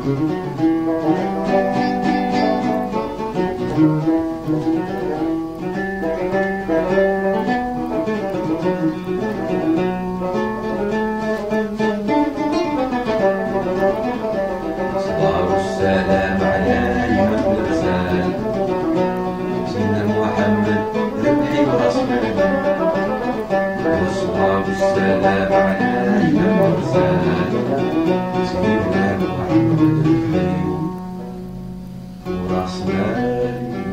السلام على إمام الرسال سيدنا محمد ربحي ورسمالي والصلاة والسلام على إمام الرسال سيدنا محمد ربحي ورسمالي.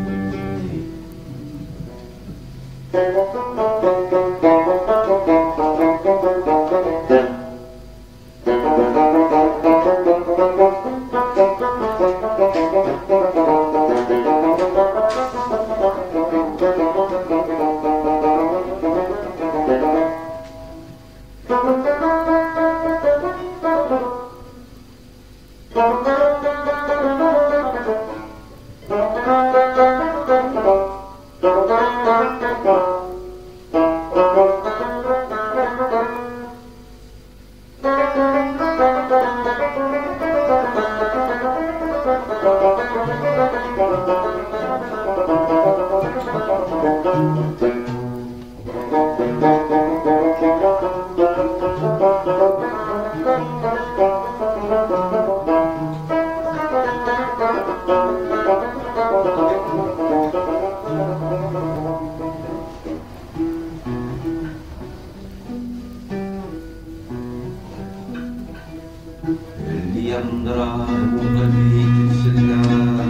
اللي ينظره قلبي تتسلى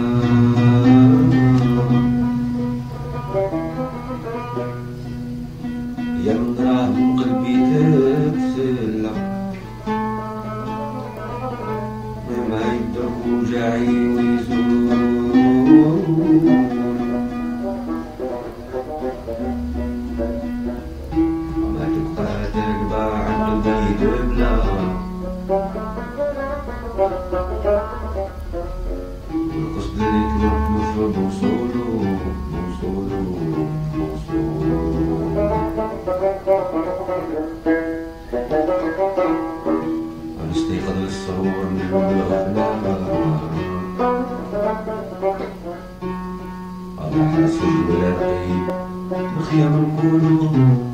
ينظره قلبي تتسلى ما يدرك وجعي ويزول ما تبقى تقبع عند البيت بلا والقصد اللي تروح مفروض وصولو ونستيقظ للسرور من الغفلة الله حاسب ولا رقيب الخيام نقولو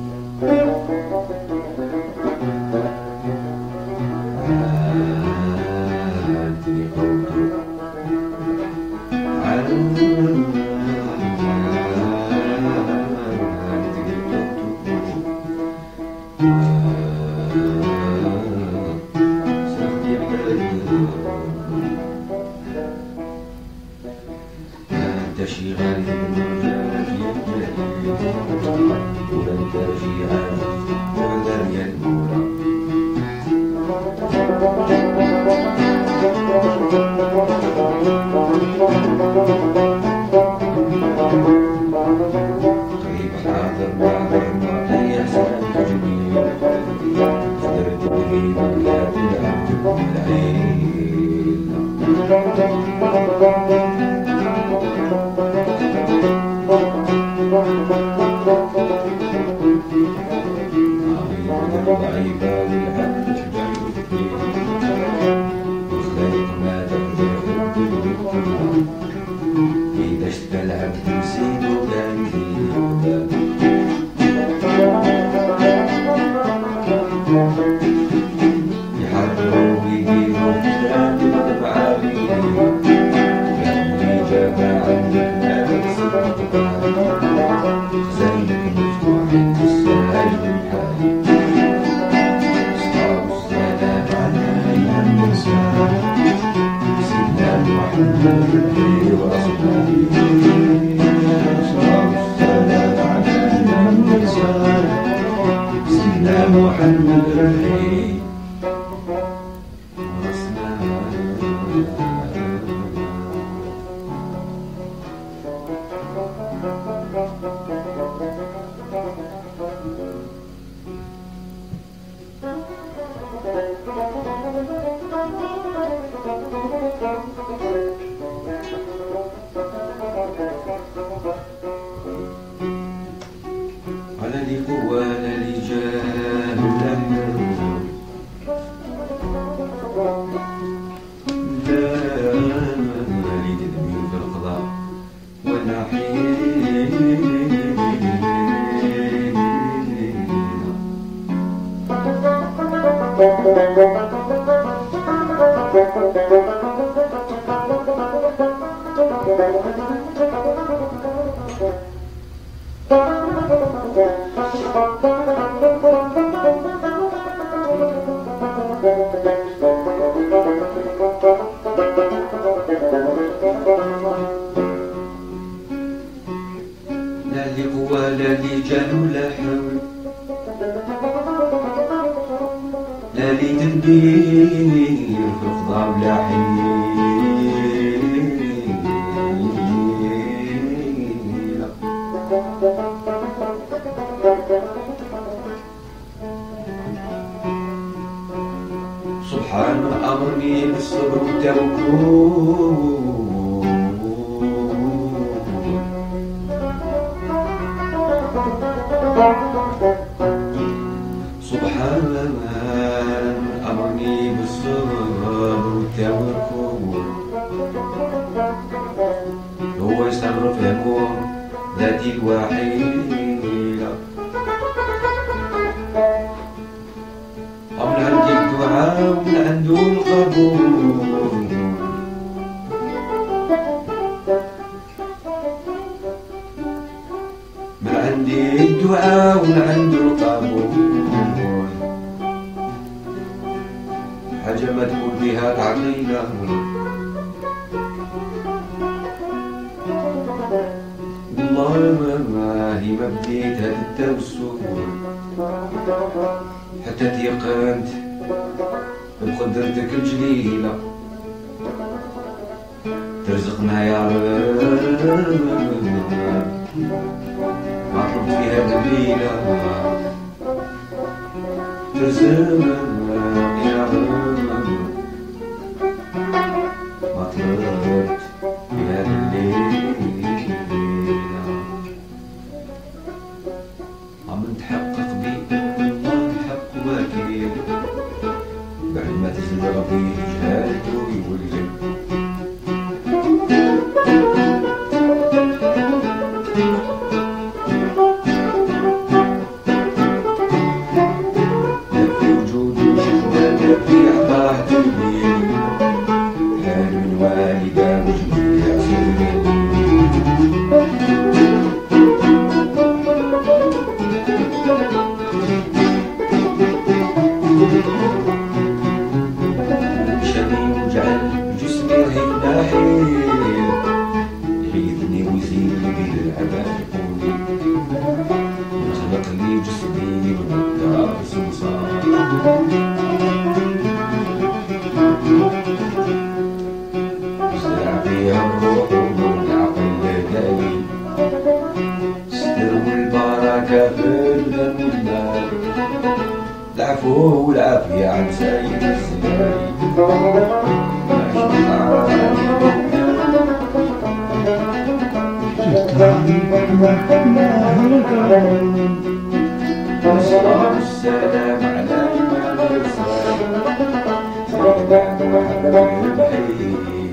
انت شي غالي ولا انت شي غالي ولا ريال مولا قريب حاضر بعضر معطي احسان جميل قدرت تجيب لا تلعب العين عباد الحق تجعل وخلق ما تقدر إذا اشتى العبد نسيت وكان يحرروا ويديروا كلام تبعالي يعني جاب عندك ما تكسب زينك مفتوح السائل الحالي سيدنا محمد ربحي ورسولي الصلاة والسلام على إمام الرسال سيدنا محمد ربحي على لي قوة لا لي جاه لا لا لي قوة لا لي جال ولا حول، لا لي تدبير في الفضاء ولا حيلة. سبحان من أمرني بالصبر والتوكل، سبحان من أمرني بالصبر والتوكل، هو يصرف يكون ذاتي الوحيدة. ومن عندي الدعاء ومن عنده القبول، من عندي الدعاء ومن عنده القبول. حاجة ما تقول بها العقيدة، والله ما هي ما بديت هاد التوسل حتى تيقنت بقدرتك الجليلة. ترزقنا يا رب ما طلبت في هاد الليلة، ترزقنا يا رب ما طلبت في هاد الليلة. عم نتحقق بيه الله الحق واكيد، بعد ما تزلق بيه جهالته ويولي. لا في وجوده شدة لا في عطاه تلميذ، حال من والدة وجميع سنين. شبيب جعل جسمي رهيب ناحيل، يحيثني ويزيد لي بالعباد قولي. خلق لي جسدي والدار سمسار، زرع فيها الروح والعقل دالي، ستر والبركة في الغم والمال، العفو والعافية عن سيد السلالي. والصلاة والسلام على إمام الرسالة سيدنا محمد الحي.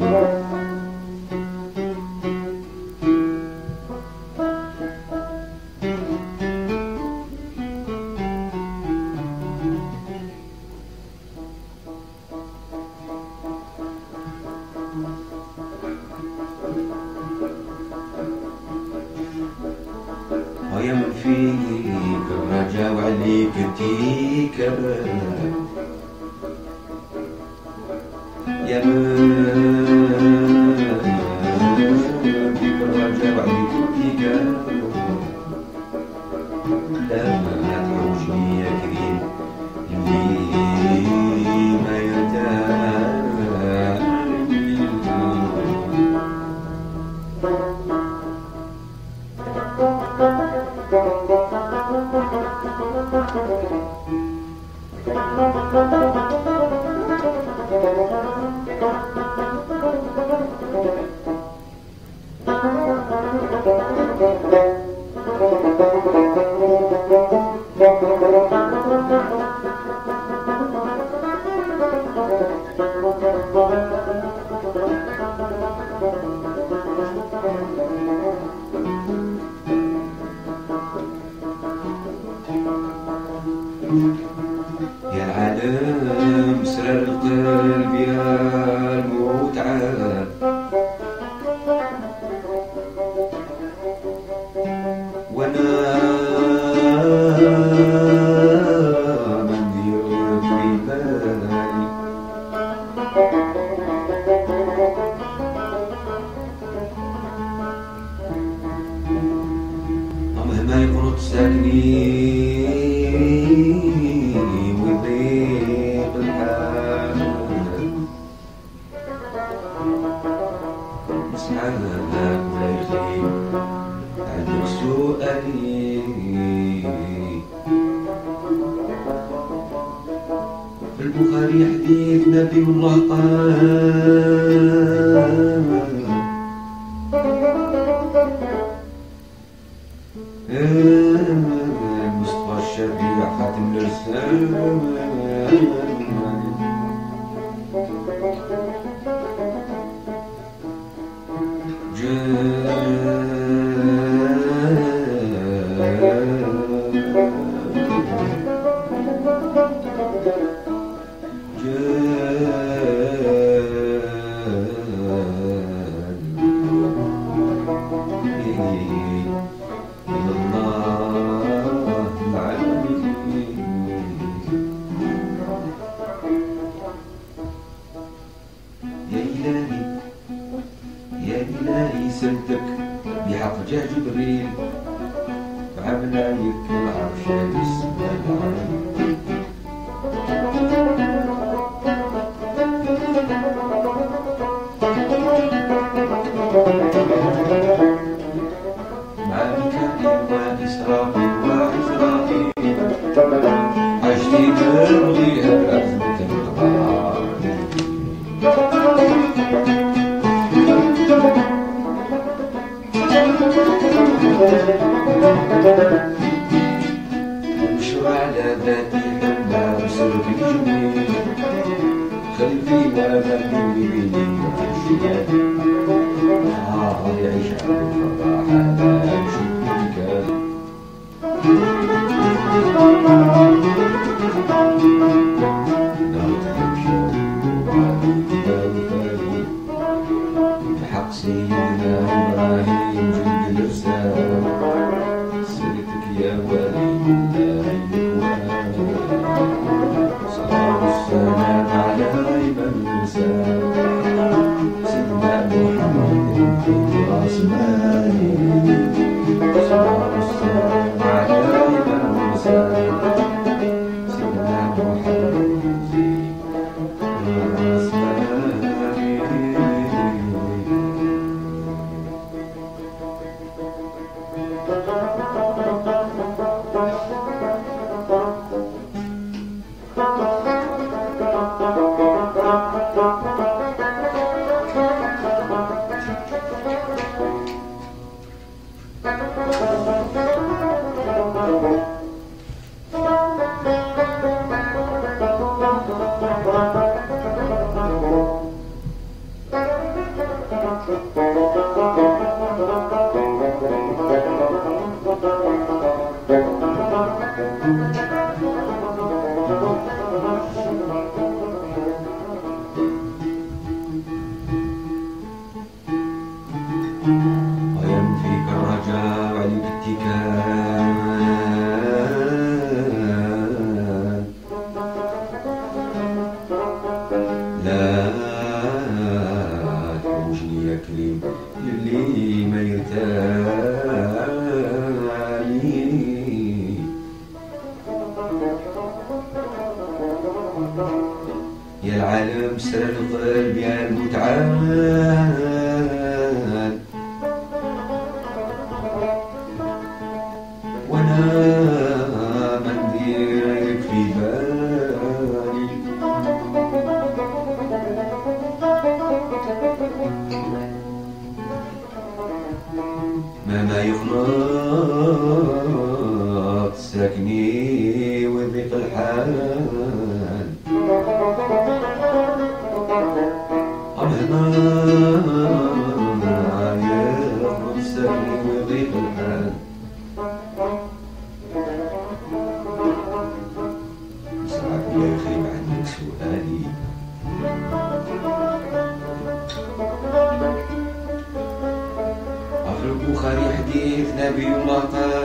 ويا من فيك الرجا وعليك التيكة، يا من فيك الرجا وعليك التيكة. لا تحوجني يا كريم اللي ما يرتاح. يا العالم سرر القلب يا الموت عاد، أصحابك ولا يخيب عندك سؤالي في البخاري حديث نبي الله قال المصطفى الشفيع خاتم الرسالة سلتك بحق جاه جبريل بعملايك العرش السماء العالي مع ميكائيل وإسرافيل وعزرائيل عشتي ترضيها بأزمة القضاء ومشوا على ذاتي حنا وسرك الجميل خلي فينا مهدي بيني وعشيات يعيش على الفرح على شوفك نار تمشي وعلي بالي بحق سيدنا إبراهيم جند الرسالة سيرتك يا ولي الله الإخوان صلاة والسلام على إمام الرسالة سيدنا محمد في راسمالي صلاة والسلام على إمام الرسالة سيدنا محمد في راسمالي وينفيك الرجاء والاتكال لا تحوجني يا كريم اللي ما يرتالي يا العالم سر القلب يا المتعال وانا ما نديرك في بالي ما يخلط ساكني وضيق الحال مهما يخلط ساكني وضيق الحال يا أخي عندك سؤالي في البخاري حديث نبي الله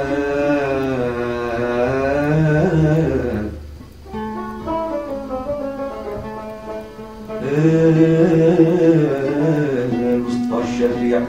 قال المصطفى الشفيع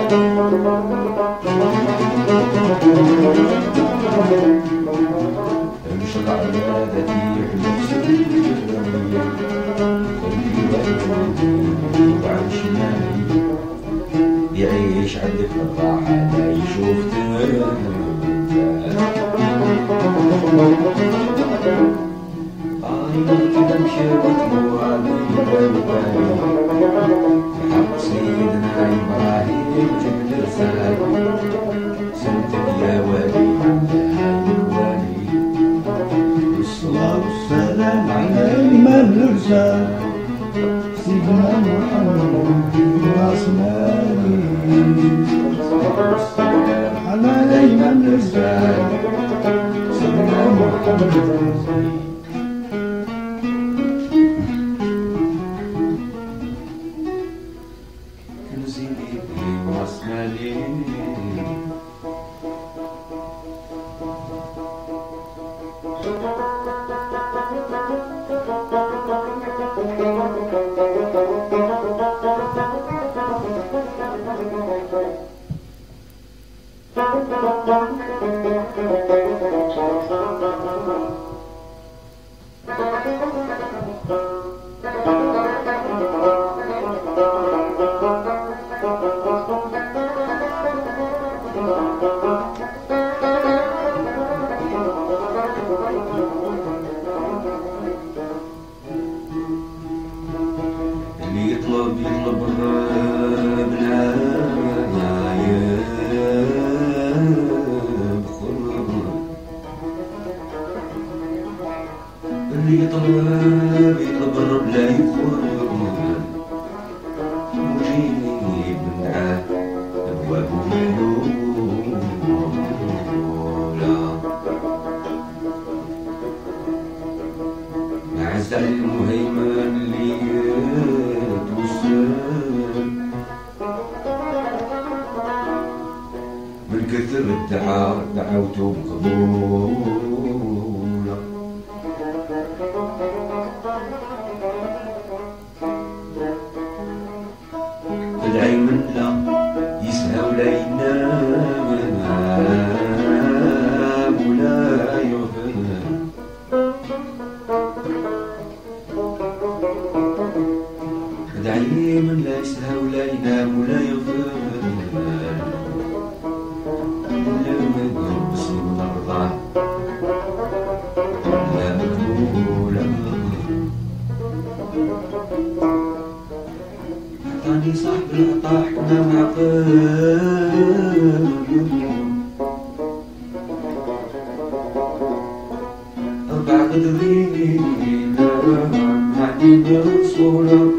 امشي عيادتي حلوسي وعن شمالي يعيش عندك الراحة لا يشوف كده مشي وطمو علي بحق سيدنا إبراهيم جبت رسالة سنتك يا ولي الوالي والصلاة والسلام على الإمام الرسال سيدنا محمد وأصحابه على الإمام الرسال سيدنا محمد اللي يطلب اللي يطلب الرب لا يخرج مجيب معاه أبواب محلولة مع الزعل المهيمن اللي توصل من كثر الدعاء دعوته بقبول ادعي من لا يسهى ولا ينام ولا يغفل ادعي من لا يسهى ولا ينام ولا يغفل لا مقبول باسم الله لا مقبول عطاني صاحب العطاء حكمة وعقل أربع قدرين معدين برسولة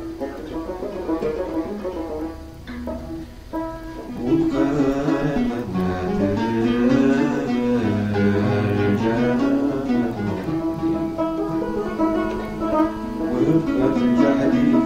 وبقى منات الرجال ويبقى في الجحيم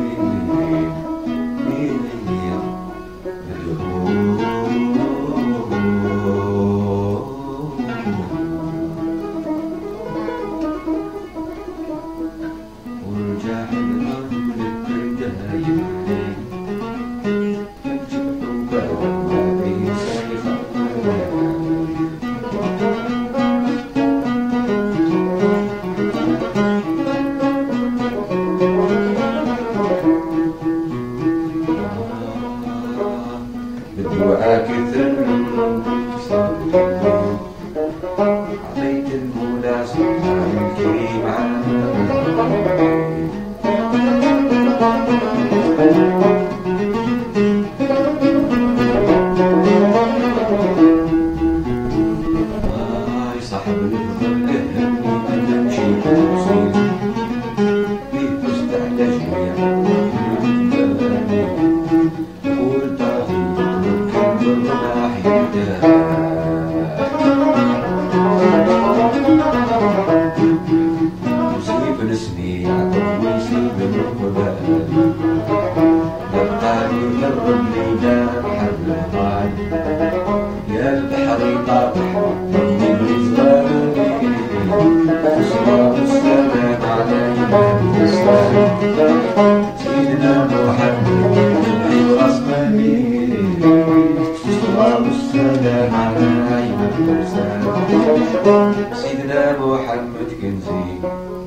وآكثر عطيت المولى سبحان الكريم صاحب الفضل يهمني أن أمشي توصيل بيه فزت على جميع يصيب نسبي عطب ويصيب الركبان نبقى يقرب لينا بحر الغال يا البحر يطاطح من الرزقاني الصلاة والسلام على إمام الإسلام سيدنا محمد العصماني الصلاة والسلام على أيمن المرسل سيدنا محمد كنزي